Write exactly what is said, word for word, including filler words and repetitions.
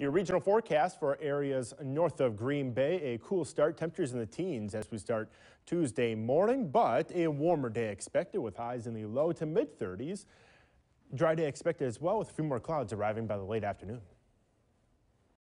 Your regional forecast for areas north of Green Bay, a cool start, temperatures in the teens as we start Tuesday morning, but a warmer day expected with highs in the low to mid thirties. Dry day expected as well with a few more clouds arriving by the late afternoon.